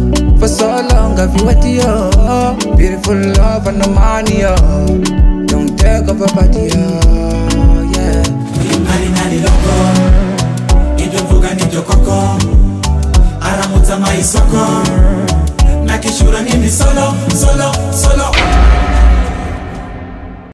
For so long I've been waiting, yo. Beautiful love and no money, yo. Don't take up a body, yo. Yeah. Nali nali loko, nidovuga nidokoko, aramuta maisoko, nakishura nini solo, solo.